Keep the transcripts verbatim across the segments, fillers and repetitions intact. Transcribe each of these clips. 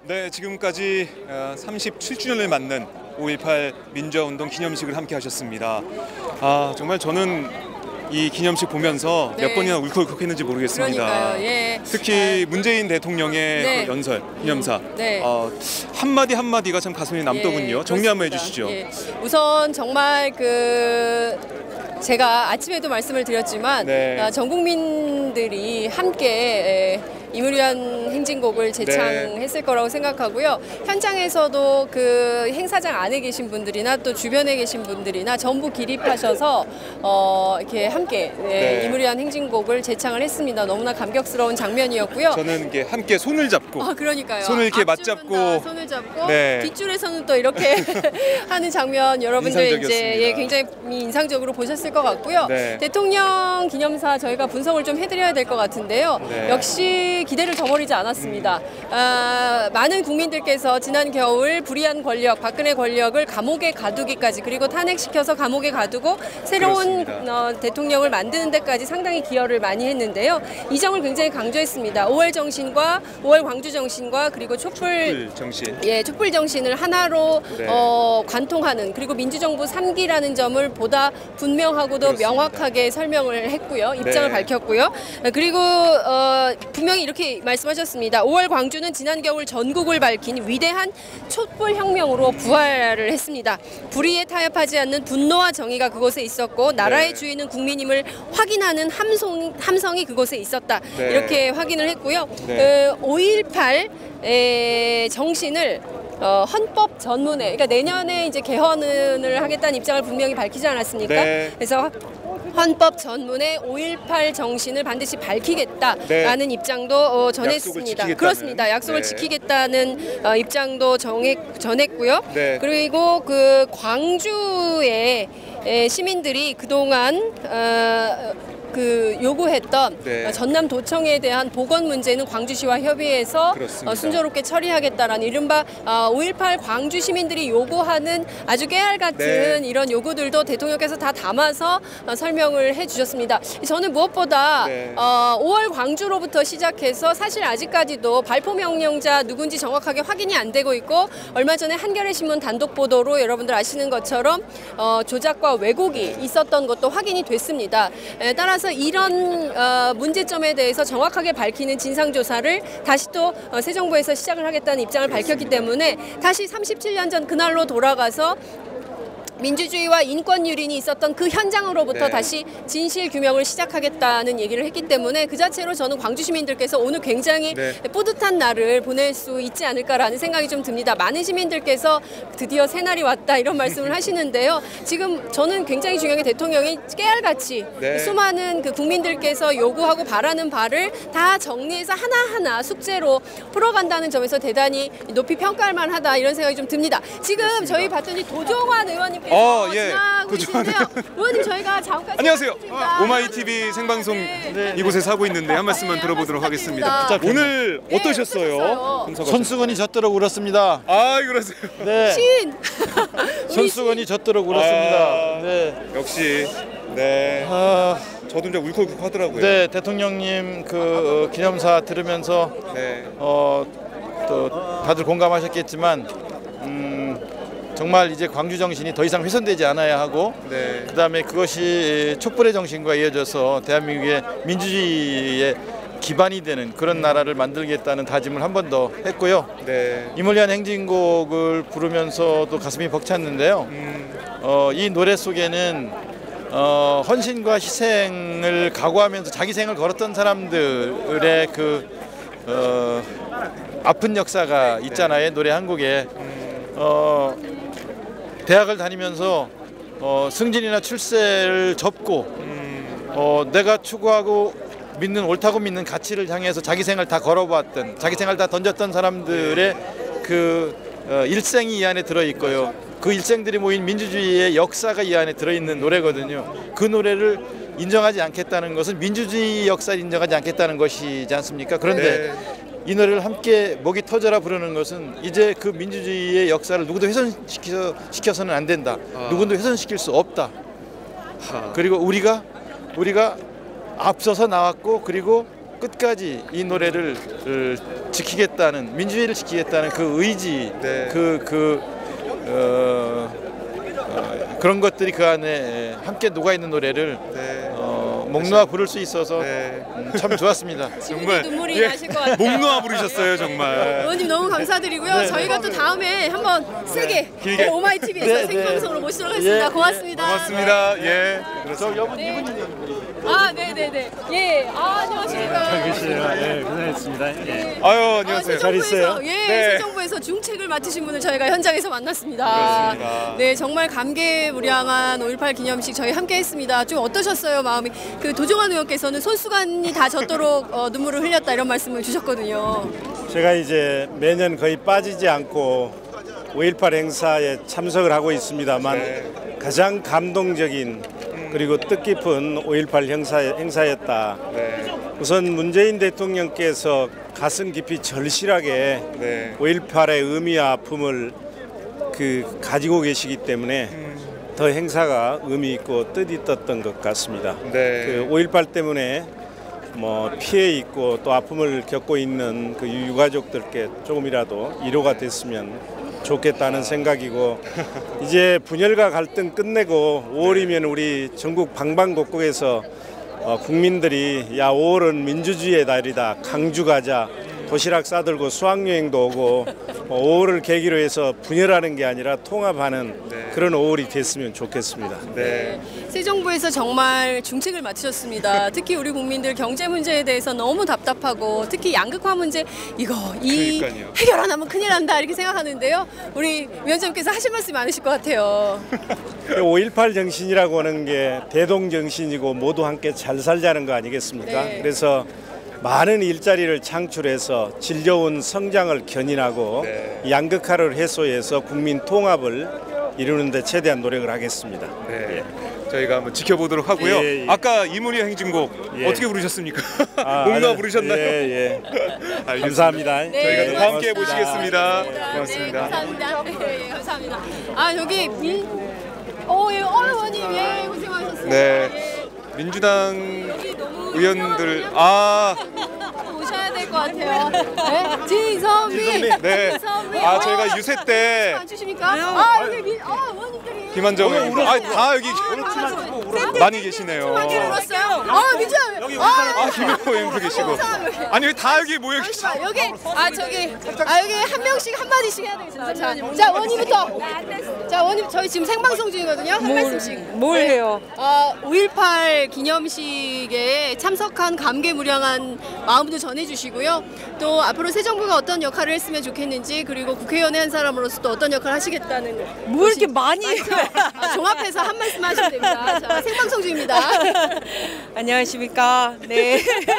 네, 지금까지 삼십칠 주년을 맞는 오일팔 민주화운동 기념식을 함께 하셨습니다. 아, 정말 저는 이 기념식 보면서 네. 몇 번이나 울컥울컥했는지 모르겠습니다. 그러니까요. 예. 특히 문재인 대통령의 네. 그 연설, 기념사 음, 네. 어, 한마디 한마디가 참 가슴에 남더군요. 예, 정리 한번 그렇습니다. 해주시죠. 예. 우선 정말 그 제가 아침에도 말씀을 드렸지만 네. 아, 전 국민들이 함께 에, 이물위한 행진곡을 제창했을 네. 거라고 생각하고요. 현장에서도 그 행사장 안에 계신 분들이나 또 주변에 계신 분들이나 전부 기립하셔서 어, 이렇게 함께 예, 네. 이물위한 행진곡을 제창을 했습니다. 너무나 감격스러운 장면이었고요. 저는 이게 함께 손을 잡고, 아, 그러니까요. 손을 이렇게 맞잡고, 손을 잡고 네. 뒷줄에서는 또 이렇게 하는 장면 여러분들 이제 예, 굉장히 인상적으로 보셨을 것 같고요. 네. 대통령 기념사 저희가 분석을 좀 해드려야 될 것 같은데요. 네. 역시 기대를 저버리지 않았습니다. 음. 아, 많은 국민들께서 지난 겨울 불의한 권력, 박근혜 권력을 감옥에 가두기까지 그리고 탄핵시켜서 감옥에 가두고 새로운 어, 대통령을 만드는 데까지 상당히 기여를 많이 했는데요. 이 점을 굉장히 강조했습니다. 오월 정신과 오월 광주 정신과 그리고 촛불, 촛불 정신, 예, 촛불 정신을 하나로 네. 어, 관통하는 그리고 민주정부 삼 기라는 점을 보다 분명하고도 그렇습니다. 명확하게 설명을 했고요. 입장을 네. 밝혔고요. 그리고 어, 분명히 이렇게 말씀하셨습니다. 오월 광주는 지난 겨울 전국을 밝힌 위대한 촛불 혁명으로 부활을 했습니다. 불의에 타협하지 않는 분노와 정의가 그곳에 있었고 나라의 네. 주인은 국민임을 확인하는 함성, 함성이 그곳에 있었다. 네. 이렇게 확인을 했고요. 네. 어, 오일팔 에, 정신을 어, 헌법 전문회, 그러니까 내년에 이제 개헌을 하겠다는 입장을 분명히 밝히지 않았습니까? 네. 그래서 헌법 전문에 오일팔 정신을 반드시 밝히겠다라는 네. 입장도 어, 전했습니다. 약속을 그렇습니다. 약속을 네. 지키겠다는 어, 입장도 정했, 전했고요. 네. 그리고 그 광주의 에, 시민들이 그동안 어, 그 요구했던 네. 전남도청에 대한 보건 문제는 광주시와 협의해서 어, 순조롭게 처리하겠다라는 이른바 어, 오일팔 광주 시민들이 요구하는 아주 깨알 같은 네. 이런 요구들도 대통령께서 다 담아서 어, 설명을 해주셨습니다. 저는 무엇보다 네. 어, 오월 광주로부터 시작해서 사실 아직까지도 발포 명령자 누군지 정확하게 확인이 안 되고 있고 얼마 전에 한겨레신문 단독 보도로 여러분들 아시는 것처럼 어, 조작과 왜곡이 있었던 것도 확인이 됐습니다. 에, 따라서 이런 어, 문제점에 대해서 정확하게 밝히는 진상조사를 다시 또 어, 새 정부에서 시작을 하겠다는 입장을 밝혔기 때문에 다시 삼십칠 년 전 그날로 돌아가서 민주주의와 인권 유린이 있었던 그 현장으로부터 네. 다시 진실 규명을 시작하겠다는 얘기를 했기 때문에 그 자체로 저는 광주 시민들께서 오늘 굉장히 네. 뿌듯한 날을 보낼 수 있지 않을까라는 생각이 좀 듭니다. 많은 시민들께서 드디어 새날이 왔다 이런 말씀을 하시는데요. 지금 저는 굉장히 중요한 게 대통령이 깨알같이 네. 수많은 그 국민들께서 요구하고 바라는 바를 다 정리해서 하나하나 숙제로 풀어간다는 점에서 대단히 높이 평가할 만하다 이런 생각이 좀 듭니다. 지금 그렇습니다. 저희 봤더니 도종환 의원님께서 어, 예. 지나고 계신데요. 의원님 저희가 잠깐 안녕하세요. 오마이티비 생방송 네. 이곳에서 하고 있는데 한 말씀만 네, 들어보도록 하겠습니다. 오늘 네, 어떠셨어요? 손수건이 젖도록 울었습니다. 아, 그러세요? 네. 신. 손수건이 젖도록 울었습니다. 아, 네. 역시 네. 아, 저도 이제 울컥울컥 하더라고요. 네, 대통령님 그 어, 기념사 들으면서 네. 어, 또 다들 공감하셨겠지만 음, 정말 이제 광주 정신이 더 이상 훼손되지 않아야 하고 네. 그다음에 그것이 촛불의 정신과 이어져서 대한민국의 민주주의의 기반이 되는 그런 나라를 만들겠다는 다짐을 한 번 더 했고요. 네. 이물위한 행진곡을 부르면서도 가슴이 벅찼는데요. 음. 어, 이 노래 속에는 어, 헌신과 희생을 각오하면서 자기 생을 걸었던 사람들의 그 어, 아픈 역사가 있잖아요. 노래 한 곡에. 어, 대학을 다니면서 어, 승진이나 출세를 접고 어, 내가 추구하고 믿는 옳다고 믿는 가치를 향해서 자기 생을 다 걸어봤던 자기 생을 다 던졌던 사람들의 그 어, 일생이 이 안에 들어있고요. 그 일생들이 모인 민주주의의 역사가 이 안에 들어있는 노래거든요. 그 노래를 인정하지 않겠다는 것은 민주주의 역사를 인정하지 않겠다는 것이지 않습니까? 그런데 네. 이 노래를 함께 목이 터져라 부르는 것은 이제 그 민주주의의 역사를 누구도 훼손시켜서는 안 된다. 아. 누구도 훼손시킬 수 없다. 아. 그리고 우리가 우리가 앞서서 나왔고 그리고 끝까지 이 노래를 어, 지키겠다는, 민주주의를 지키겠다는 그 의지, 네. 그, 그 어, 어, 그런 것들이 그 안에 함께 녹아있는 노래를 네. 어, 목 놓아 부를 수 있어서 네. 음, 참 좋았습니다. 정말 눈물이 예, 나실 것 같아요. 목 놓아 부르셨어요 정말. 의원님 너무 감사드리고요. 네, 저희가 또 다음에 한번 세게 길게. 오마이티비에서 네, 네. 생방송으로 모시도록 하겠습니다. 예, 고맙습니다. 고맙습니다. 예. 저 여분 네. 이분이 아, 네네네. 예, 아, 안녕하십니까. 예, 고생했습니다. 예. 아유 아, 안녕하세요. 잘 있어요? 예, 네. 새 정부에서 중책을 맡으신 분을 저희가 현장에서 만났습니다. 그렇습니다. 네, 정말 감개무량한 오일팔 기념식 저희 함께했습니다. 좀 어떠셨어요, 마음이? 그 도종환 의원께서는 손수건이 다 젖도록 어, 눈물을 흘렸다 이런 말씀을 주셨거든요. 제가 이제 매년 거의 빠지지 않고 오일팔 행사에 참석을 하고 있습니다만 네. 가장 감동적인 그리고 뜻깊은 오일팔 행사, 행사였다. 네. 우선 문재인 대통령께서 가슴 깊이 절실하게 네. 오일팔의 의미와 아픔을 그 가지고 계시기 때문에 더 행사가 의미 있고 뜻 있었던 것 같습니다. 네. 그 오일팔 때문에 뭐 피해 있고 또 아픔을 겪고 있는 그 유가족들께 조금이라도 위로가 됐으면 좋겠다는 생각이고 이제 분열과 갈등 끝내고 오월이면 우리 전국 방방곡곡에서 어, 국민들이 야 오월은 민주주의의 달이다, 강주 가자, 도시락 싸들고 수학여행도 오고 어, 오월을 계기로 해서 분열하는 게 아니라 통합하는 네. 그런 오월이 됐으면 좋겠습니다. 네. 새 정부에서 정말 중책을 맡으셨습니다. 특히 우리 국민들 경제 문제에 대해서 너무 답답하고 특히 양극화 문제 이거 이 그러니까요. 해결 안 하면 큰일 난다 이렇게 생각하는데요. 우리 위원장님께서 하실 말씀이 많으실 것 같아요. 오일팔 정신이라고 하는 게 대동 정신이고 모두 함께 잘 살자는 거 아니겠습니까? 네. 그래서 많은 일자리를 창출해서 질 좋은 성장을 견인하고 네. 양극화를 해소해서 국민 통합을 이루는 데 최대한 노력을 하겠습니다. 네. 저희가 한번 지켜보도록 하고요. 예, 예. 아까 이문희 행진곡 예. 어떻게 부르셨습니까? 아, 목 놓아 아주- 부르셨나요? 예, 예. 알겠습니다. 감사합니다. 저희가 또 함께 고맙습니다. 보시겠습니다. 네, 고맙습니다. 감사합니다. 네, 감사합니다. 아 여기 민, 어, 예, 어, 의원님, 예, 고생하셨습니다. 네. 예. 민주당 여기 너무 의원들 유명하거든요. 아 오셔야 될 것 같아요. 네, 진선미. 네. 진선미. 아 어, 저희가 유세 때 안 주십니까? 아 여기 민, 아 의원님들이. 김한정 의원 아다 여기 많이 계시네요. 많이 울었어요. 아 민주야. 여기 아, 아 김영호 의원도 계시고 아니 왜 다 여기 모여 계시죠? 아, 여기 아 저기 아 여기 한 명씩 한 마디씩 해야 되겠습니다. 자, 자 원님부터. 자 원님 저희 지금 생방송 중이거든요. 한 말씀씩. 뭘 해요? 아, 오일팔 기념식에 참석한 감개무량한 마음도 전해주시고요. 또 앞으로 새 정부가 어떤 역할을 했으면 좋겠는지 그리고 국회의원의 한 사람으로서 또 어떤 역할을 하시겠다는 뭐 이렇게 많이 해요? 아, 종합해서 한 말씀 하시면 됩니다. 자, 생방송 중입니다. 안녕하십니까. 네.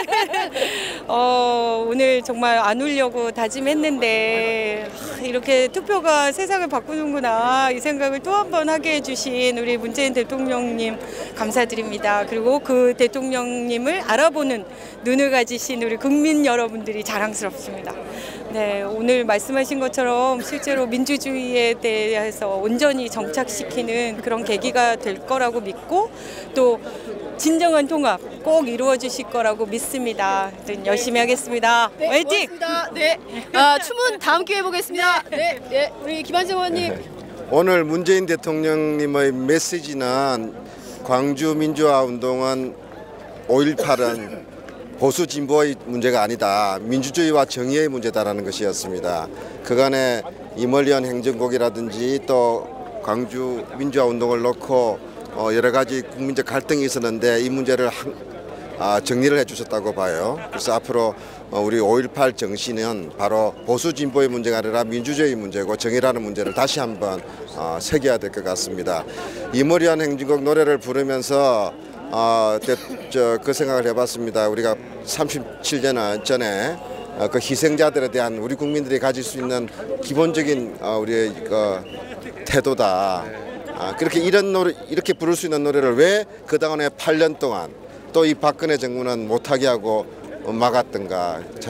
어, 오늘 정말 안 울려고 다짐했는데 하, 이렇게 투표가 세상을 바꾸는구나 이 생각을 또 한 번 하게 해주신 우리 문재인 대통령님 감사드립니다. 그리고 그 대통령님을 알아보는 눈을 가지신 우리 국민 여러분들이 자랑스럽습니다. 네, 오늘 말씀하신 것처럼 실제로 민주주의에 대해서 온전히 정착시키는 그런 계기가 될 거라고 믿고 또 진정한 통합 꼭 이루어 주실 거라고 믿습니다. 열심히 하겠습니다. 네, 화이팅! 고맙습니다. 네, 아, 춤은 다음 기회에 보겠습니다. 네, 네, 우리 김한정 의원님. 오늘 문재인 대통령님의 메시지는 광주 민주화 운동은 오일팔은 보수 진보의 문제가 아니다. 민주주의와 정의의 문제다라는 것이었습니다. 그간에 이멀리언 행정곡이라든지 또 광주 민주화 운동을 놓고 여러 가지 국민적 갈등이 있었는데 이 문제를 정리를 해주셨다고 봐요. 그래서 앞으로 우리 오일팔 정신은 바로 보수 진보의 문제가 아니라 민주주의 문제고 정의라는 문제를 다시 한번 새겨야 될 것 같습니다. 이모리안 행진곡 노래를 부르면서 어, 저, 그 생각을 해봤습니다. 우리가 삼십칠 년 전에 그 희생자들에 대한 우리 국민들이 가질 수 있는 기본적인 우리의 그 태도다. 아, 그렇게 이런 노래 이렇게 부를 수 있는 노래를 왜 그동안에 팔 년 동안 또 이 박근혜 정부는 못하게 하고 막았던가 참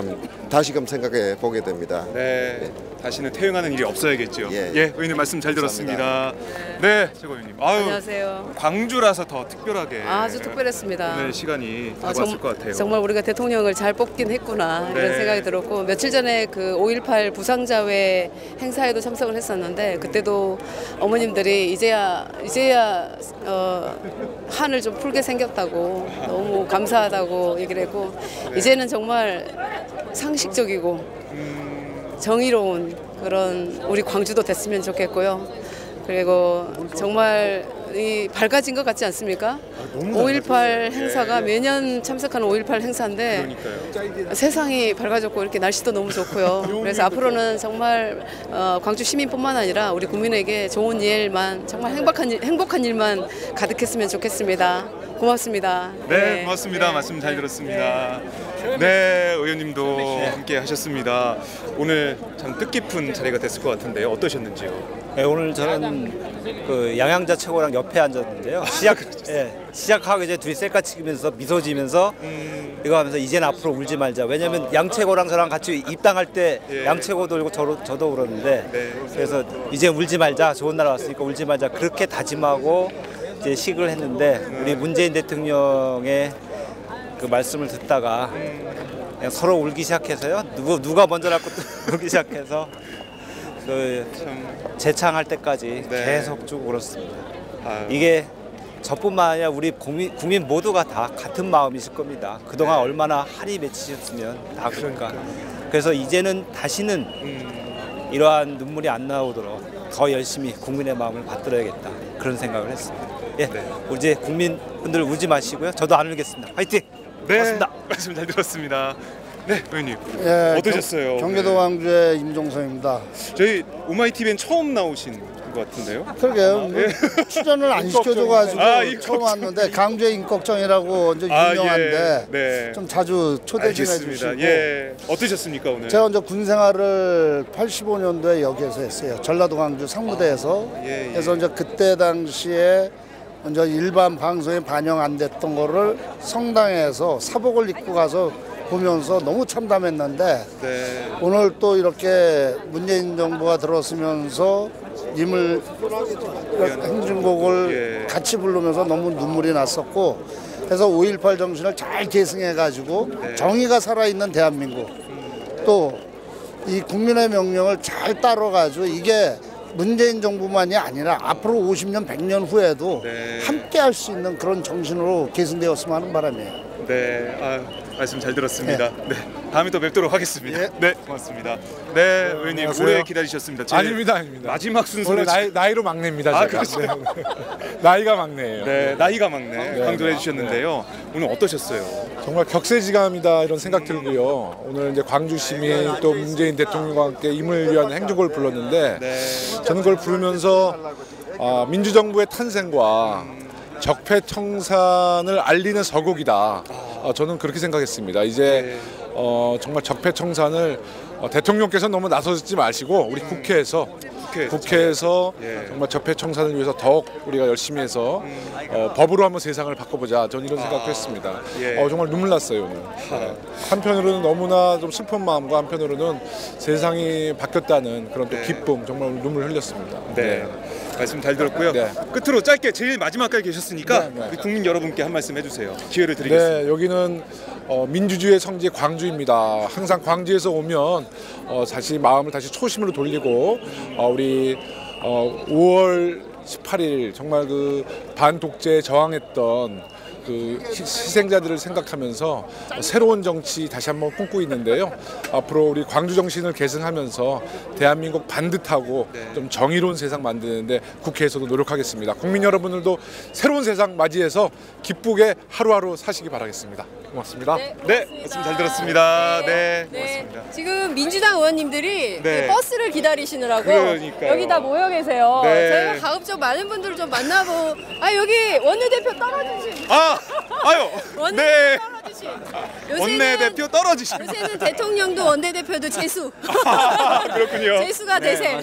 다시금 생각해 보게 됩니다. 네. 네. 다시는 퇴행하는 일이 없어야겠죠. 예, 예 의원님 말씀 잘 들었습니다. 네, 최고위원님. 아유, 안녕하세요. 광주라서 더 특별하게 아주 특별했습니다. 오늘 시간이 아, 다가왔을 것 같아요. 정말 우리가 대통령을 잘 뽑긴 했구나 네. 이런 생각이 들었고 며칠 전에 그 오일팔 부상자회 행사에도 참석을 했었는데 그때도 어머님들이 이제야 이제야 어, 한을 좀 풀게 생겼다고 너무 감사하다고 얘기를 했고 네. 이제는 정말 상식적이고 정의로운 그런 우리 광주도 됐으면 좋겠고요. 그리고 정말 이 밝아진 것 같지 않습니까? 오일팔 행사가 매년 참석하는 오일팔 행사인데 그러니까요. 세상이 밝아졌고 이렇게 날씨도 너무 좋고요. 그래서 앞으로는 정말 어, 광주 시민뿐만 아니라 우리 국민에게 좋은 일만 정말 행복한 일, 행복한 일만 가득했으면 좋겠습니다. 고맙습니다. 네, 고맙습니다. 말씀 잘 들었습니다. 네, 의원님도 함께 하셨습니다. 오늘 참 뜻깊은 자리가 됐을 것 같은데요. 어떠셨는지요? 네, 오늘 저는 그 양양자 최고랑 옆에 앉았는데요. 시작, 예, 시작하기 전에 둘이 셀카 찍으면서 미소 지면서 음... 이거 하면서 이제는 앞으로 울지 말자. 왜냐면 아... 양 최고랑 저랑 같이 입당할 때 양 예. 최고도 울고 저도, 저도 울었는데 네. 그래서 이제 울지 말자. 좋은 날 왔으니까 울지 말자. 그렇게 다짐하고 이제 식을 했는데 우리 문재인 대통령의 그 말씀을 듣다가 그냥 서로 울기 시작해서요. 누구 누가 먼저라고 울기 시작해서 그 재창할 때까지 네. 계속 쭉 울었습니다. 아유. 이게 저뿐만 아니라 우리 국민, 국민 모두가 다 같은 마음이실 겁니다. 그동안 네. 얼마나 한이 맺히셨으면 다 그러니까. 그래서 이제는 다시는 음. 이러한 눈물이 안 나오도록 더 열심히 국민의 마음을 받들어야겠다. 그런 생각을 했습니다. 예, 네. 이제 국민분들 울지 마시고요. 저도 안 울겠습니다. 화이팅! 네, 고맙습니다. 말씀 잘 들었습니다. 네, 의원님 예, 어떠셨어요? 경, 경기도 네. 광주의 임종성입니다. 저희 오마이티비엔 처음 나오신 것 같은데요? 그러게요. 뭐 예. 출연을 안 시켜줘가지고 아, 처음 왔는데 강주의 임꺽정이라고 이제 유명한데 아, 예. 네. 좀 자주 초대 좀 알겠습니다. 해주시고. 예. 어떠셨습니까 오늘? 제가 이제 군 생활을 팔십오 년도에 여기에서 했어요. 전라도 광주 상무대에서. 아, 예, 예. 그래서 이제 그때 당시에 이제 일반 방송에 반영 안 됐던 거를 성당에서 사복을 입고 가서 보면서 너무 참담했는데 네. 오늘 또 이렇게 문재인 정부가 들어서면서 님을 행진곡을 예. 같이 부르면서 너무 눈물이 났었고 그래서 오일팔 정신을 잘 계승해가지고 네. 정의가 살아있는 대한민국 또 이 국민의 명령을 잘 따라가지고 이게 문재인 정부만이 아니라 앞으로 오십 년, 백 년 후에도 네. 함께 할 수 있는 그런 정신으로 계승되었으면 하는 바람이에요. 네, 아, 말씀 잘 들었습니다. 네. 네, 다음에 또 뵙도록 하겠습니다. 예. 네, 고맙습니다. 네, 의원님 안녕하세요. 오래 기다리셨습니다. 제 아닙니다, 아닙니다. 마지막 순서로 원래 나이, 나이로 막내입니다. 아, 제가. 그렇죠. 네. 나이가 막내예요. 네, 나이가 막내 네. 강조해 주셨는데요. 오늘 어떠셨어요? 정말 격세지감이다 이런 생각 들고요. 오늘 이제 광주 시민 또 문재인 대통령과 함께 임을 위한 행진곡을 불렀는데 네. 저는 그걸 부르면서 아, 민주정부의 탄생과 적폐청산을 알리는 서곡이다. 어, 저는 그렇게 생각했습니다. 이제 어, 정말 적폐청산을 어, 대통령께서 너무 나서지 마시고 우리 국회에서 국회, 국회에서 예. 정말 적폐청산을 위해서 더욱 우리가 열심히 해서 어, 법으로 한번 세상을 바꿔보자. 저는 이런 생각도 했습니다. 예. 어, 정말 눈물 났어요 오늘. 네. 한편으로는 너무나 좀 슬픈 마음과 한편으로는 세상이 바뀌었다는 그런 또 네. 기쁨, 정말 눈물 흘렸습니다. 네. 말씀 잘 들었고요. 네. 끝으로 짧게 제일 마지막까지 계셨으니까 네, 네. 우리 국민 여러분께 한 말씀 해주세요. 기회를 드리겠습니다. 네, 여기는 어, 민주주의의 성지 광주입니다. 항상 광주에서 오면 어, 다시 마음을 다시 초심으로 돌리고 어, 우리 어, 오월 십팔일 정말 그 반독재에 저항했던 그 희생자들을 생각하면서 새로운 정치 다시 한번 꿈꾸고 있는데요. 앞으로 우리 광주 정신을 계승하면서 대한민국 반듯하고 좀 정의로운 세상 만드는데 국회에서도 노력하겠습니다. 국민 여러분들도 새로운 세상 맞이해서 기쁘게 하루하루 사시기 바라겠습니다. 고맙습니다. 네, 네, 말씀 잘 들었습니다. 네, 네. 고맙습니다. 지금 민주당 의원님들이 네. 버스를 기다리시느라고 그러니까요. 여기 다 모여 계세요. 네. 저희가 가급적 많은 분들을 좀 만나보. 아 여기 원내대표 떨어지신. 아, 아, 아유, 네. 떨어지신. 원내대표 떨어지신. 요새는 대통령도 원내대표도 재수. 아, 그렇군요. 재수가 네, 대세.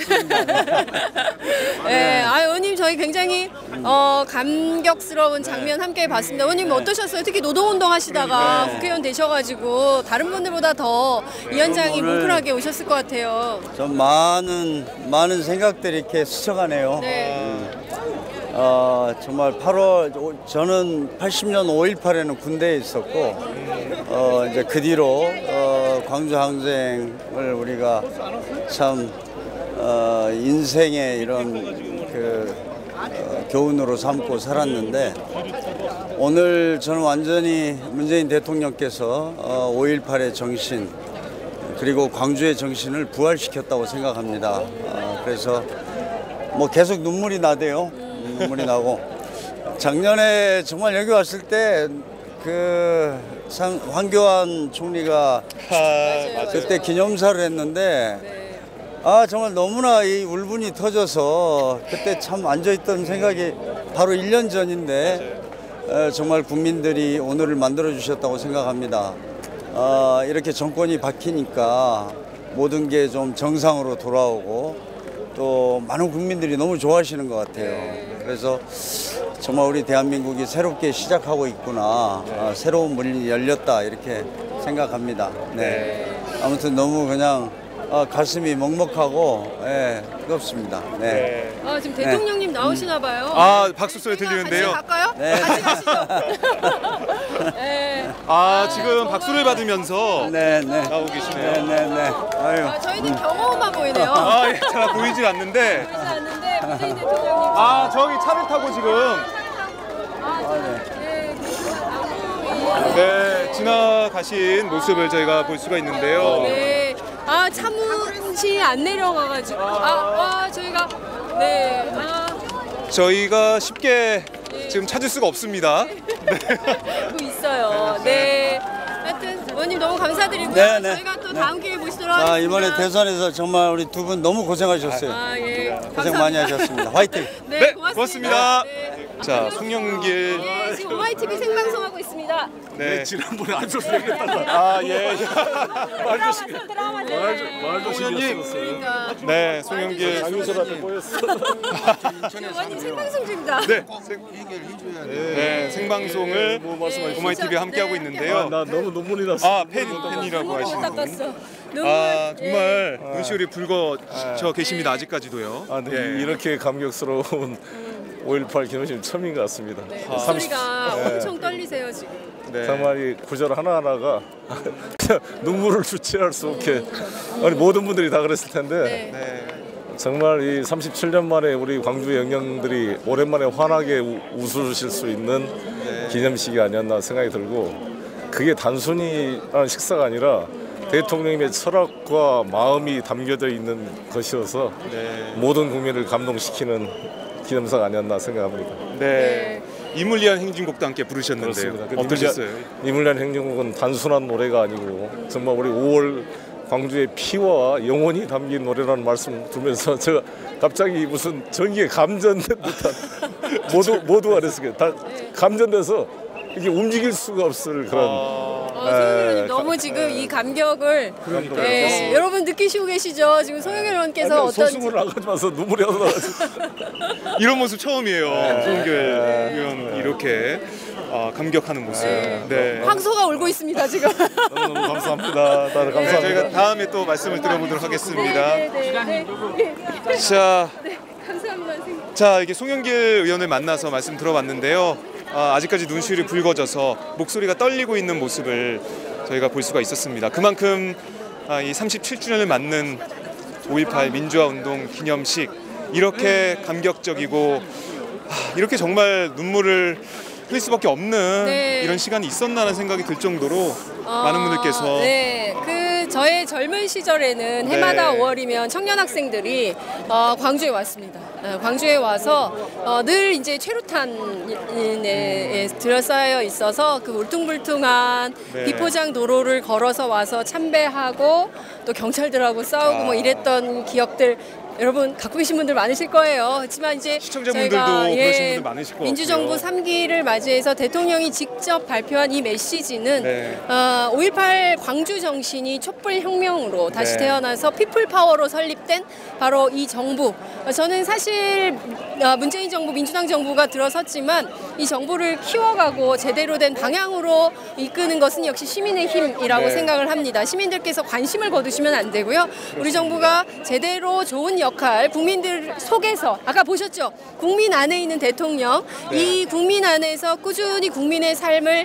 네, 아 의원님 저희 굉장히 어, 감격스러운 장면 함께 봤습니다. 의원님 어떠셨어요? 특히 노동운동 하시다가 네. 국회의원 되셔가지고 다른 분들보다 더 이 현장이 오늘 뭉클하게 오셨을 것 같아요. 좀 많은 많은 생각들이 이렇게 스쳐가네요. 네. 어, 정말 팔월 저는 팔십 년 오일팔에는 군대에 있었고 어, 이제 그 뒤로 어, 광주 항쟁을 우리가 참 어, 인생의 이런 그 어, 교훈으로 삼고 살았는데 오늘 저는 완전히 문재인 대통령께서 어, 오일팔의 정신 그리고 광주의 정신을 부활시켰다고 생각합니다. 어, 그래서 뭐 계속 눈물이 나대요. 눈물이 나고 작년에 정말 여기 왔을 때 그 황교안 총리가 아, 그때 기념사를 했는데 아 정말 너무나 이 울분이 터져서 그때 참 앉아있던 생각이 바로 일 년 전인데 어, 정말 국민들이 오늘을 만들어 주셨다고 생각합니다. 어, 이렇게 정권이 바뀌니까 모든 게 좀 정상으로 돌아오고 또 많은 국민들이 너무 좋아하시는 것 같아요. 그래서 정말 우리 대한민국이 새롭게 시작하고 있구나. 아, 새로운 문이 열렸다 이렇게 생각합니다. 네. 아무튼 너무 그냥 아, 가슴이 먹먹하고 예, 뜨겁습니다. 네. 아, 지금 대통령님 나오시나 봐요. 아, 박수 소리 들리는데요. 같이 갈까요? 네. 같이 가시죠. 네. 아, 지금 박수를 받으면서 네, 네. 나오고 계시네요. 네, 네, 네. 아유. 아, 저희는 경호만 보이네요. 아, 예, 잘 보이질 않는데. 보이지 않는데 문재인 대통령님. 아, 저기 차를 타고 지금 네, 네, 지나가신 모습을 저희가 볼 수가 있는데요. 네. 아, 차문이 안 내려가가지고. 아, 와, 저희가. 네. 아, 저희가 쉽게 지금 찾을 수가 없습니다. 그거 있어요. 네. 하여튼, 의원님 너무 감사드리고요. 네, 네. 저희가 또 네. 다음 기회에 모시도록 자, 하겠습니다. 이번에 대선에서 정말 우리 두 분 너무 고생하셨어요. 아, 예. 고생 많이 하셨습니다. 화이팅! 네, 네, 고맙습니다. 고맙습니다. 네. 자, 송영길. 네, 지금 오아이티비 생방송하고 있습니다. 네. 지난번에 안 좋습니다. 아, 예. 드라마죠, 드라마죠. 송영길. 그러니까. 네, 송영길. 장윤선 앞에 보였어. 의원님 생방송 중입니다. 네. 생, 네, 생방송을 오마이티비에 함께하고 있는데요. 나 너무 눈물이 났어. 아, 팬, 팬이라고 하시는 분. 닦았어. 아, 정말 눈시울이 붉어져 계십니다. 아직까지도요. 아, 근데 예. 이렇게 감격스러운 오일팔 기념식 처음인 것 같습니다. 네, 아. 목소리가 엄청 떨리세요 지금. 네. 정말 이 구절 하나하나가 눈물을 주체할 수 없게 아니 모든 분들이 다 그랬을 텐데 네. 네. 정말 이 삼십칠 년 만에 우리 광주 영령들이 오랜만에 환하게 우- 웃으실 수 있는 기념식이 아니었나 생각이 들고 그게 단순히 하는 식사가 아니라 대통령님의 철학과 마음이 담겨져 있는 것이어서 네. 모든 국민을 감동시키는 기념사가 아니었나 생각합니다. 네. 이물리한 행진곡도 함께 부르셨는데요. 그렇습니다. 그 어떠셨어요? 이물리한 행진곡은 단순한 노래가 아니고 정말 우리 오월 광주의 피와 영혼이 담긴 노래라는 말씀 들으면서 제가 갑자기 무슨 전기에 감전된 듯한 모두 모두가 그랬어요. 다 감전돼서 이게 움직일 수가 없을 그런. 어, 송영길 의원님 너무 지금 이 감격을 네, 여러분 느끼시고 계시죠? 지금 송영길 의원께서 어떤 소승을 나가지 마서 눈물이 안 나가지고. 이런 모습 처음이에요. 송영길 의원 이렇게 아, 감격하는 모습. 네. 황소가 울고 있습니다 지금. 너무너무 감사합니다. 다들 네, 감사합니다. 저희가 다음에 또 말씀을 드려보도록 하겠습니다. 네, 네, 네, 네. 자, 네, 감사합니다. 선생님. 자 이게 송영길 의원을 만나서 말씀 들어봤는데요. 아, 아직까지 눈시울이 붉어져서 목소리가 떨리고 있는 모습을 저희가 볼 수가 있었습니다. 그만큼 아, 이 삼십칠 주년을 맞는 오일팔 민주화운동 기념식 이렇게 감격적이고 아, 이렇게 정말 눈물을 흘릴 수밖에 없는 네. 이런 시간이 있었나라는 생각이 들 정도로 많은 분들께서 네, 그 저의 젊은 시절에는 해마다 네. 오월이면 청년 학생들이 어, 광주에 왔습니다. 어, 광주에 와서 어, 늘 이제 최루탄에 들어싸여 있어서 그 울퉁불퉁한 네. 비포장 도로를 걸어서 와서 참배하고 또 경찰들하고 싸우고 아. 뭐 이랬던 기억들. 여러분 갖고 계신 분들 많으실 거예요. 하지만 이제 시청자분들도 저희가, 그러신 분들 많으실 것 민주정부 같고요. 삼 기를 맞이해서 대통령이 직접 발표한 이 메시지는 네. 어, 오일팔 광주 정신이 촛불혁명으로 다시 네. 태어나서 피플파워로 설립된 바로 이 정부. 어, 저는 사실 어, 문재인 정부, 민주당 정부가 들어섰지만 이 정부를 키워가고 제대로 된 방향으로 이끄는 것은 역시 시민의 힘이라고 네. 생각을 합니다. 시민들께서 관심을 거두시면 안 되고요. 우리 정부가 제대로 좋은 역할, 국민들 속에서 아까 보셨죠? 국민 안에 있는 대통령, 네. 이 국민 안에서 꾸준히 국민의 삶을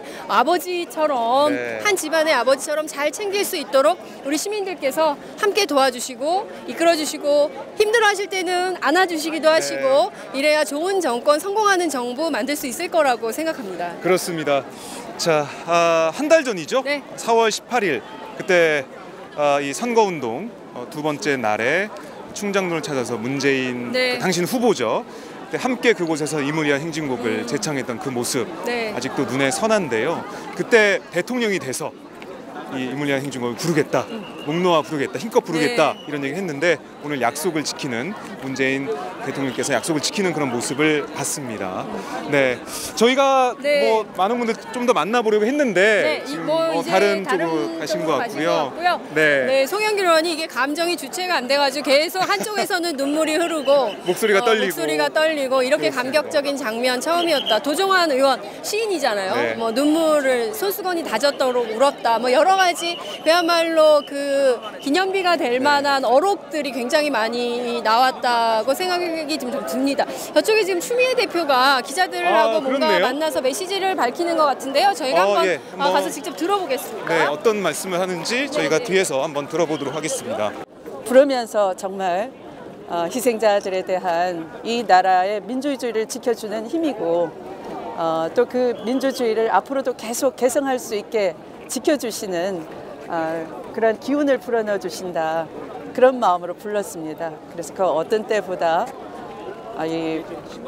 아버지처럼 네. 한 집안의 아버지처럼 잘 챙길 수 있도록 우리 시민들께서 함께 도와주시고 이끌어주시고 힘들어하실 때는 안아주시기도 하시고 이래야 좋은 정권, 성공하는 정부 만들 수 있을 거라고 생각합니다. 그렇습니다. 자, 아, 한 달 전이죠? 네. 사월 십팔일 그때 아, 이 선거운동 어, 두 번째 날에 충장로를 찾아서 문재인 네. 그 당신 후보죠. 그때 함께 그곳에서 이무리한 행진곡을 음. 제창했던 그 모습 네. 아직도 눈에 선한데요. 그때 대통령이 돼서 이 이무리한 행진곡을 부르겠다, 목 놓아 부르겠다, 힘껏 부르겠다 네. 이런 얘기 했는데 오늘 약속을 지키는 문재인 대통령께서 약속을 지키는 그런 모습을 봤습니다. 네, 저희가 네. 뭐 많은 분들 좀 더 만나보려고 했는데 네, 이 지금 뭐 어, 이제 다른 다른 쪽으로 가신 쪽으로 것 가신 같고요. 것 같고요. 네. 네, 송영길 의원이 이게 감정이 주체가 안 돼가지고 계속 한쪽에서는 눈물이 흐르고 목소리가 떨리고. 목소리가 떨리고 이렇게 그렇습니다. 감격적인 장면 처음이었다. 도종환 의원 시인이잖아요. 네. 뭐 눈물을 손수건이 다졌도록 울었다. 뭐 여러 가지 그야말로 그 기념비가 될 만한 어록들이 굉장히 많이 나왔다고 생각이 좀 듭니다. 저쪽에 지금 추미애 대표가 기자들하고 아, 뭔가 그렇네요. 만나서 메시지를 밝히는 것 같은데요. 저희가 어, 한번 예, 어, 한번. 가서 직접 들어보겠습니다. 네, 어떤 말씀을 하는지 저희가 뒤에서 한번 들어보도록 하겠습니다. 부르면서 정말 어, 희생자들에 대한 이 나라의 민주주의를 지켜주는 힘이고 어, 또 그 민주주의를 앞으로도 계속 개성할 수 있게 지켜주시는 어, 그런 기운을 불어넣어 주신다. 그런 마음으로 불렀습니다. 그래서 그 어떤 때보다 아, 이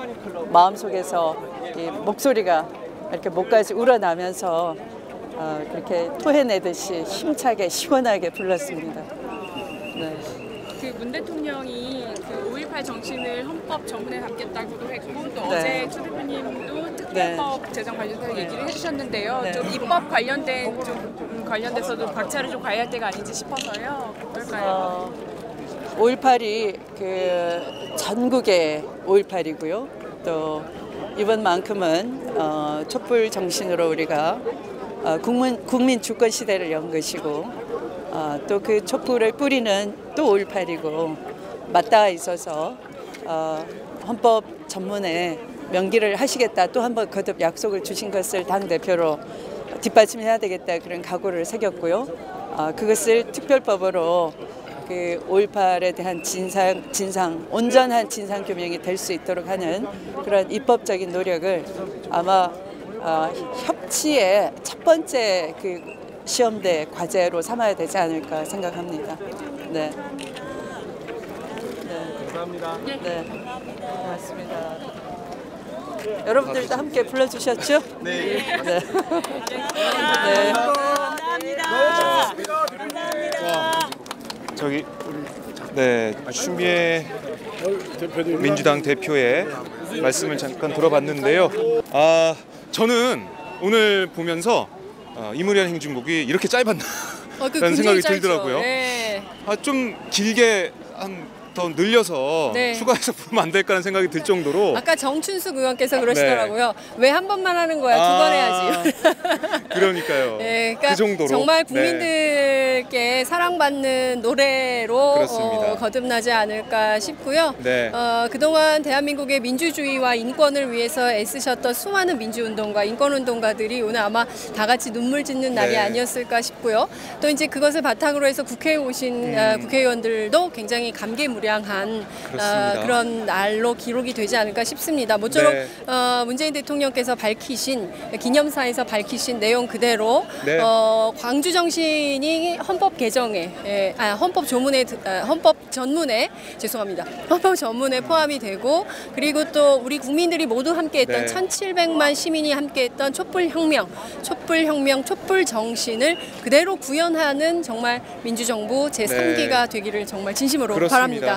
마음속에서 이 목소리가 이렇게 목까지 우러나면서 어, 그렇게 토해내듯이 힘차게 시원하게 불렀습니다. 네. 그 문 대통령이 그 오일팔 정신을 헌법 정문에 담겠다고도 했고 또 네. 어제 추 대표님도 특별법 제정 관련해서 얘기를 해주셨는데요. 네. 좀 입법 관련된 좀 관련돼서도 박차를 좀 가해야 할 때가 아닌지 싶어서요. 어떨까요? 어, 오일팔이 그 전국의 오일팔이고요. 또 이번만큼은 어, 촛불 정신으로 우리가 어, 국민 국민 주권 시대를 연 것이고 어, 또 그 촛불을 뿌리는 또 오일팔이고 맞닿아 있어서 어, 헌법 전문에 명기를 하시겠다 또 한 번 거듭 약속을 주신 것을 당 대표로 뒷받침해야 되겠다 그런 각오를 새겼고요. 어, 그것을 특별법으로 그 오일팔에 대한 진상, 진상, 온전한 진상 규명이 될 수 있도록 하는 그런 입법적인 노력을 아마 어, 협치의 첫 번째 그 시험대 과제로 삼아야 되지 않을까 생각합니다. 네. 네. 감사합니다. 네. 고맙습니다. 여러분들도 함께 불러주셨죠? 네. 네. 네. 저기 네 추미애 민주당 대표의 말씀을 잠깐 들어봤는데요. 아 저는 오늘 보면서 어, 이무리한 행진곡이 이렇게 짧았나 어, 그 라는 굉장히 생각이 짧죠. 들더라고요. 네. 아, 좀 길게 한 더 늘려서 네. 추가해서 부르면 안 될까라는 생각이 들 정도로 아까 정춘숙 의원께서 그러시더라고요. 왜 한 번만 하는 거야? 두 아, 번 해야지. 그러니까요. 네, 그러니까 그 정도로 정말 네. 국민들께 사랑받는 노래로 그렇습니다. 어, 거듭나지 않을까 싶고요. 네. 어, 그동안 대한민국의 민주주의와 인권을 위해서 애쓰셨던 수많은 민주운동가, 인권운동가들이 오늘 아마 다 같이 눈물 짓는 날이 네. 아니었을까 싶고요. 또 이제 그것을 바탕으로 해서 국회에 오신 음. 어, 국회의원들도 굉장히 감개무량한 그렇습니다. 어, 그런 날로 기록이 되지 않을까 싶습니다. 모쪼록 네. 어, 문재인 대통령께서 밝히신 기념사에서 밝히신 내용 그대로 네. 어, 광주 정신이 헌법 개정에 예, 아, 헌법 조문에 아, 헌법 전문에 죄송합니다. 헌법 전문에 포함이 되고 그리고 또 우리 국민들이 모두 함께했던 네. 천칠백만 시민이 함께했던 촛불혁명, 촛불혁명, 촛불 정신을 그대로 구현하는 정말 민주정부 제삼 기가 네. 되기를 정말 진심으로 그렇습니다. 바랍니다.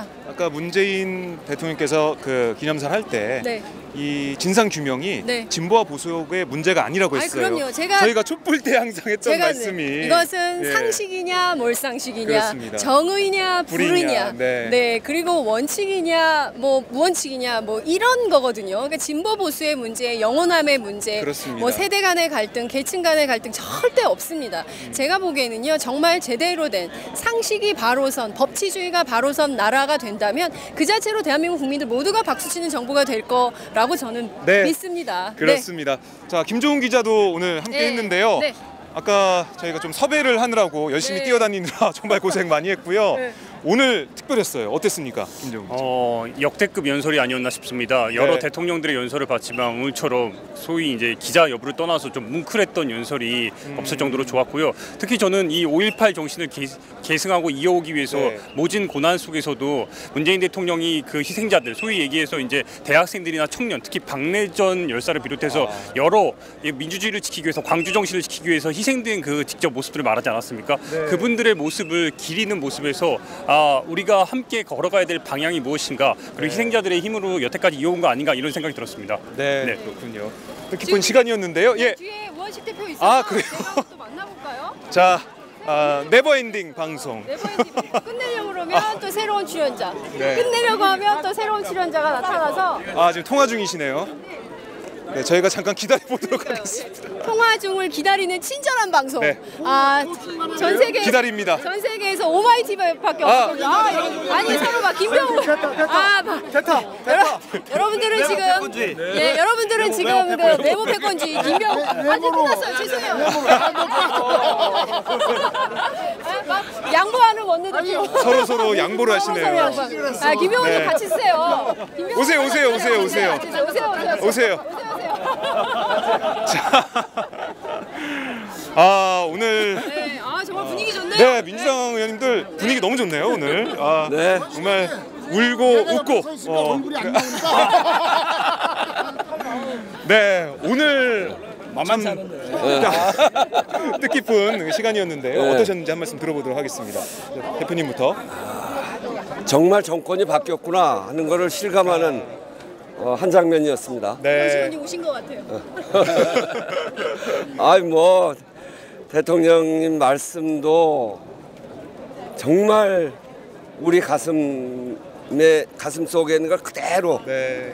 맞습니다. 아까 문재인 대통령께서 그 기념사를 할 때 네. 이 진상 규명이 네. 진보와 보수의 문제가 아니라고 아니, 했어요. 그럼요. 제가- 저희가 촛불 때 항상 했던 제가 말씀이 이것은 예. 상식이냐 몰상식이냐 그렇습니다. 정의냐 불의냐, 불의냐 네. 네. 그리고 원칙이냐 뭐 무원칙이냐 뭐 이런 거거든요. 그러니까 진보 보수의 문제, 영혼함의 문제, 그렇습니다. 뭐 세대 간의 갈등, 계층 간의 갈등 절대 없습니다. 음. 제가 보기에는요 정말 제대로 된 상식이 바로선 법치주의가 바로선 나라가 된다면 그 자체로 대한민국 국민들 모두가 박수치는 정부가 될 거라고 저는 네. 믿습니다. 그렇습니다. 자, 김종훈 기자도 오늘 함께 네. 했는데요. 네. 아까 저희가 좀 섭외를 하느라고 열심히 네. 뛰어다니느라 정말 고생 많이 했고요. 네. 오늘 특별했어요. 어땠습니까, 김종훈 기자? 어, 역대급 연설이 아니었나 싶습니다. 여러 네. 대통령들의 연설을 봤지만 오늘처럼 소위 이제 기자 여부를 떠나서 좀 뭉클했던 연설이 음. 없을 정도로 좋았고요. 특히 저는 이 오일팔 정신을 계, 계승하고 이어오기 위해서 네. 모진 고난 속에서도 문재인 대통령이 그 희생자들, 소위 얘기해서 이제 대학생들이나 청년, 특히 박래전 열사를 비롯해서 아. 여러 민주주의를 지키기 위해서 광주 정신을 지키기 위해서 희생된 그 직접 모습들을 말하지 않았습니까? 네. 그분들의 모습을 기리는 모습에서 아, 우리가 함께 걸어가야 될 방향이 무엇인가, 그리고 네. 희생자들의 힘으로 여태까지 이어온 거 아닌가 이런 생각이 들었습니다. 네, 네. 그렇군요. 뜻깊은 시간이었는데요. 예. 뒤에 우원식 대표 있어서 아, 그래요? 제가 또 만나볼까요? 자, 아, 네버엔딩 방송. 네버엔딩 끝내려고 그러면 또 새로운 출연자, 네. 끝내려고 하면 또 새로운 출연자가 나타나서 아, 지금 통화 중이시네요. 네, 저희가 잠깐 기다려 보도록 하겠습니다. 통화 중을 기다리는 친절한 방송. 네. 아, 전 세계 기다립니다. 전 세계에서 오마이티밖에 아. 없거든요. 아, 아니 서로 막 김병우. 아, 막 됐다. 됐다. 여러분들은 지금 예, 여러분들은 지금 그 네모 패권주의 김병우. 아니 끝났어요. 죄송해요. 아, 막 양보하는 원내대표. 서로 서로 양보를 하시네요. 아, 김병우님 네. 같이 쓰세요. 김병우 오세요, 오세요, 오세요, 오세요. 오세요, 오세요, 오세요. 오세요. 자, 아 오늘 네, 아 정말 분위기 좋네요. 네 민주당 의원님들 분위기 너무 좋네요 오늘. 아 정말 울고 웃고. 어. 네 오늘 만만 사는데 뜻깊은 시간이었는데요. 네. 어떠셨는지 한 말씀 들어보도록 하겠습니다. 대표님부터. 정말 정권이 바뀌었구나 하는 것을 실감하는 어, 한 장면이었습니다. 네. 원시원이 오신 것 같아요. 아이 뭐 대통령님 말씀도 정말 우리 가슴에 가슴 속에 있는 걸 그대로 네.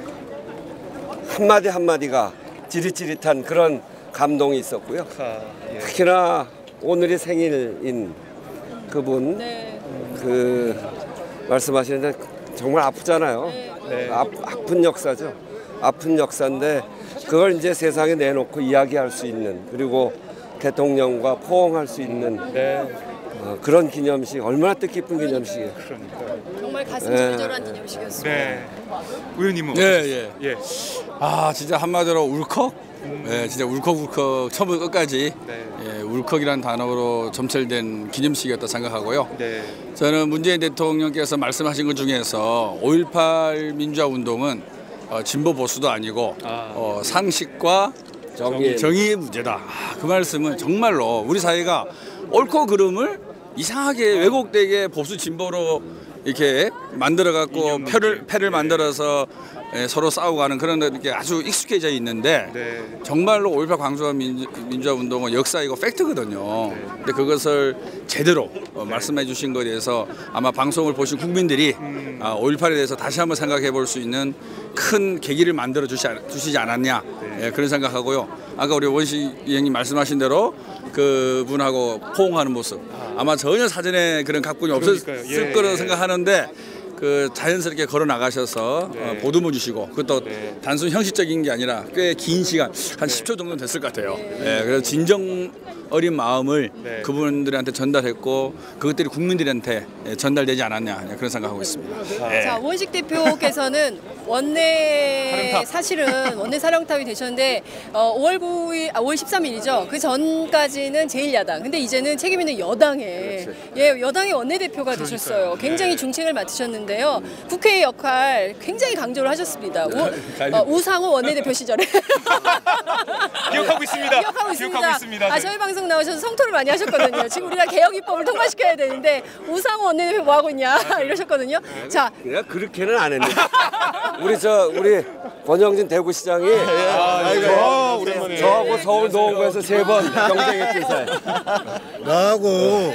한마디 한마디가 지릿지릿한 그런 감동이 있었고요. 아, 예. 특히나 오늘이 생일인 그분 네. 그 말씀하시는데 정말 아프잖아요. 네. 아, 아픈 역사죠. 아픈 역사인데 그걸 이제 세상에 내놓고 이야기할 수 있는, 그리고 대통령과 포옹할 수 있는 네. 어, 그런 기념식, 얼마나 뜻깊은 기념식이에요. 정말 가슴 네. 절절한 기념식이었습니다. 네. 의원님은 예, 어떠셨어요? 예. 예. 아 진짜 한마디로 울컥. 예, 진짜 울컥울컥 처음부터 끝까지 네. 예, 울컥이라는 단어로 점철된 기념식이었다 생각하고요. 네. 저는 문재인 대통령께서 말씀하신 것 중에서 오일팔 민주화 운동은 어, 진보 보수도 아니고 아. 어, 상식과 정의. 정의의 문제다. 아, 그 말씀은 정말로 우리 사회가 옳고 그름을 이상하게 왜곡되게 보수 진보로 이렇게 만들어 갖고 표를 패를 만들어서 예, 서로 싸우고 하는 그런 게 아주 익숙해져 있는데 네. 정말로 오일팔 광주화 민주, 민주화 운동은 역사이고 팩트거든요. 근데 그것을 제대로 어, 말씀해 주신 것에 대해서 아마 방송을 보신 국민들이 음. 아, 오일팔에 대해서 다시 한번 생각해 볼 수 있는 큰 계기를 만들어 주시, 주시지 않았냐 예, 그런 생각하고요. 아까 우리 원식 의원님 말씀하신 대로 그분하고 포옹하는 모습 아마 전혀 사전에 그런 각본이 없었을 그러니까요. 예, 거라고 예. 생각하는데 그 자연스럽게 걸어 나가셔서 네. 어, 보듬어 주시고 그것도 네. 단순 형식적인 게 아니라 꽤 긴 시간 한 십 초 정도 됐을 것 같아요. 예, 그래서 진정 어린 마음을 네. 그분들한테 전달했고 그것들이 국민들한테 예, 전달되지 않았냐 그런 생각하고 있습니다. 예. 자, 원식 대표께서는 원내 사령탑. 사실은 원내 사령탑이 되셨는데 어, 오월 구일, 아, 오월 십삼일이죠. 그 전까지는 제일 야당. 근데 이제는 책임 있는 여당에 예, 여당의 원내 대표가 되셨어요. 굉장히 중책을 맡으셨는데요. 국회의 역할 굉장히 강조를 하셨습니다. 우, 어, 우상호 원내 대표 시절에 기억하고 있습니다. 기억하고 있습니다. 기억하고 있습니다. 아, 네. 저희 방송 방송 나오셔서 성토를 많이 하셨거든요. 지금 우리가 개혁 입법을 통과시켜야 되는데 우상호 원내대표 뭐 하고 있냐 이러셨거든요. 자, 내가 그렇게는 안 했는데 우리 저 우리 권영진 대구시장이 아, 예. 아, 오랜만에. 저하고 서울 노원구에서 세 번 경쟁했지 사이. 나하고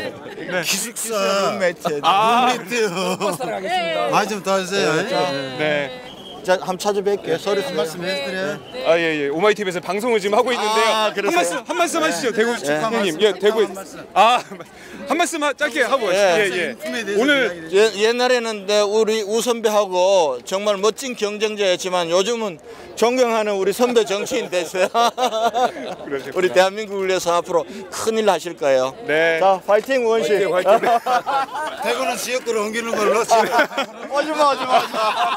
기숙사 아, 룸메이트요. 말 좀 더 하세요. 네. 자, 한번 찾아뵐게요. 서류 한 말씀 해드려요. 아, 예, 예. 오마이티비에서 방송을 지금 하고 있는데요. 아, 한 그러세요? 말씀, 한 말씀 하시죠. 대구 네. 형님. 예, 대구. 아, 한 말씀 하- 짧게 하고 가시죠. 예. 예, 예. 오늘 예, 옛날에는 내 우리 우 선배하고 정말 멋진 경쟁자였지만 요즘은 존경하는 우리 선배 정치인 됐어요. 우리 대한민국을 위해서 앞으로 큰일 하실 거예요. 네. 자, 파이팅 우원씨. 화이팅, 화이팅. 대구는 지역구로 옮기는 걸로. 오지마 오지마 오지마.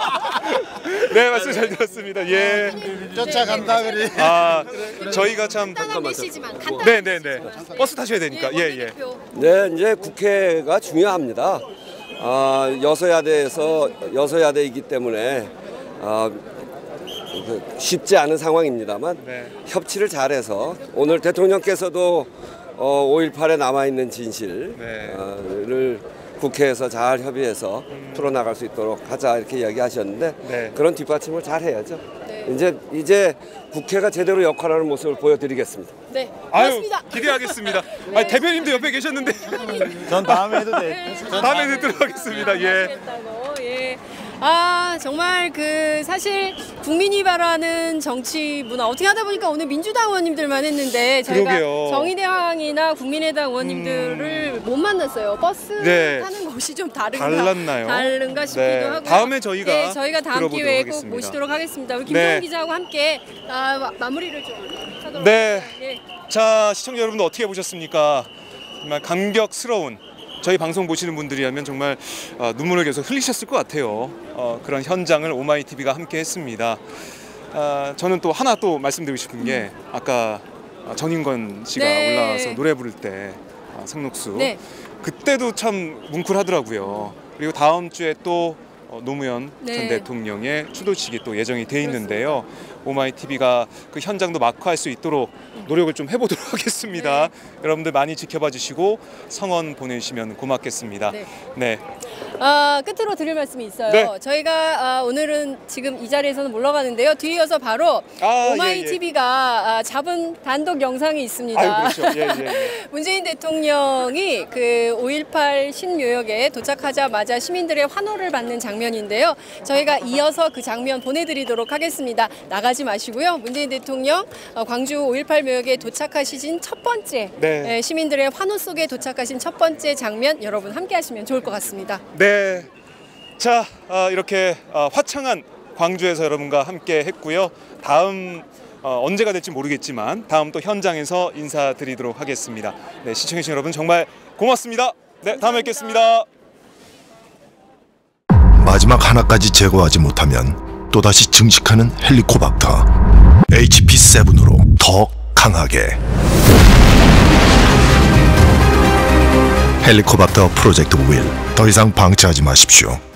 네, 말씀 잘 들었습니다. 예. 쫓아간다 그래. 아, 저희가 참 간단한 메시지만 간단한 네, 네, 네. 버스 타셔야 되니까. 예, 예. 원내대표. 네, 이제 국회가 중요합니다. 아, 여소야대에서 여소야대이기 때문에 아, 쉽지 않은 상황입니다만 네. 협치를 잘해서 오늘 대통령께서도 어, 오일팔에 남아있는 진실을 네. 국회에서 잘 협의해서 음. 풀어나갈 수 있도록 하자 이렇게 이야기하셨는데 네. 그런 뒷받침을 잘 해야죠. 네. 이제 이제 국회가 제대로 역할하는 모습을 보여드리겠습니다. 네, 아유, 고맙습니다. 기대하겠습니다. 아, 대변인도 옆에 계셨는데. 전 다음에 해도 돼. 다음에 듣도록 하겠습니다. 예. 예. 아, 정말 그 사실 국민이 바라는 정치 문화 어떻게 하다 보니까 오늘 민주당 의원님들만 했는데 저희가 그러게요. 정의당이나 국민의당 의원님들을 못 만났어요. 버스 네. 타는 것이 좀 다른가 달랐나요? 다른가 싶기도 네. 하고. 다음에 저희가 네, 저희가 다음 들어보도록 기회에 꼭 하겠습니다. 모시도록 하겠습니다. 우리 김정은 네. 기자하고 함께 아, 마, 마무리를 좀 하도록 네. 하겠습니다. 예. 자, 시청자 여러분들 어떻게 보셨습니까? 정말 감격스러운 저희 방송 보시는 분들이라면 정말 어, 눈물을 계속 흘리셨을 것 같아요. 어, 그런 현장을 오마이티비가 함께 했습니다. 아, 저는 또 하나 또 말씀드리고 싶은 게 아까 전인권 씨가 네. 올라와서 노래 부를 때 아, 상록수 네. 그때도 참 뭉클하더라고요. 그리고 다음 주에 또 어, 노무현 네. 전 대통령의 추도식이 또 예정이 돼 있는데요. 오마이티비가 그 현장도 마크할 수 있도록 노력을 좀 해보도록 하겠습니다. 네. 여러분들 많이 지켜봐 주시고 성원 보내주시면 고맙겠습니다. 네. 네. 아, 끝으로 드릴 말씀이 있어요. 네. 저희가 아, 오늘은 지금 이 자리에서는 물러가는데요. 뒤이어서 바로 아, 오마이티비가 아, 잡은 단독 영상이 있습니다. 아유, 그렇죠. 예, 예, 예. 문재인 대통령이 그 오일팔 신묘역에 도착하자마자 시민들의 환호를 받는 장면인데요. 저희가 이어서 그 장면 보내드리도록 하겠습니다. 나가지 마시고요. 문재인 대통령 어, 광주 오일팔 묘역에 도착하신 첫 번째 네. 에, 시민들의 환호 속에 도착하신 첫 번째 장면 여러분 함께 하시면 좋을 것 같습니다. 네. 자, 아, 이렇게 아, 화창한 광주에서 여러분과 함께 했고요. 다음 어, 언제가 될지 모르겠지만 다음 또 현장에서 인사드리도록 하겠습니다. 네, 시청해주신 여러분 정말 고맙습니다. 네, 다음에 뵙겠습니다. 마지막 하나까지 제거하지 못하면 또다시 증식하는 헬리코박터 에이치피 세븐으로 더 강하게 헬리코박터 프로젝트 윌 더 이상 방치하지 마십시오.